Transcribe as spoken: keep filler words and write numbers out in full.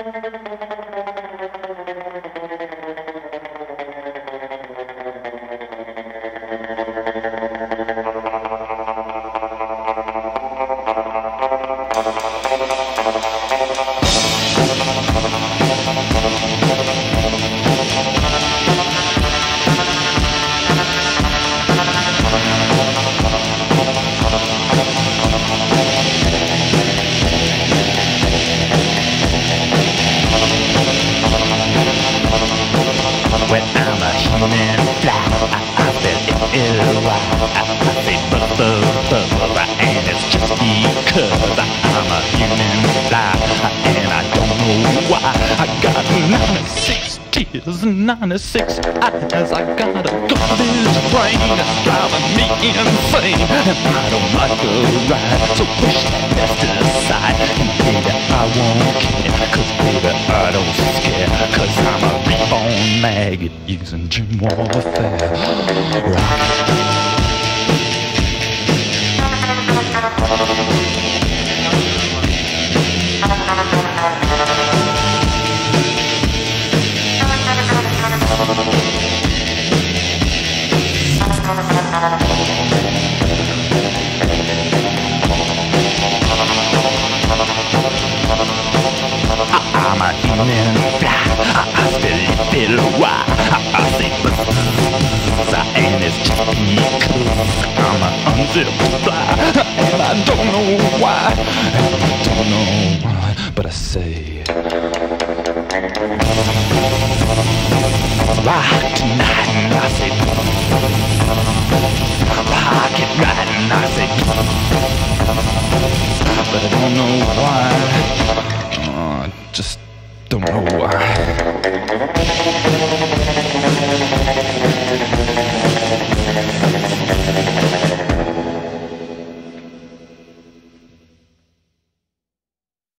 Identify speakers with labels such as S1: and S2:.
S1: When I'm a human fly, I, I feel ill. I, I say buzz, buzz, buzz, and it's just because I'm a human fly, and I don't know why. I got ninety-six tears, ninety-six eyes. I got a garbage brain that's driving me insane, and I don't like the ride. So push that best aside, and baby I won't care, 'cause baby I don't scare, 'cause I'm a reborn maggot using gym warfare. Rock. I'm a human fly, I still feel why I say buzz, and it's just because I'm an unzipped fly, and I don't know why, and I don't know why, but I say rock tonight, and I say rock it right, and I say but I don't know why. I just don't know why.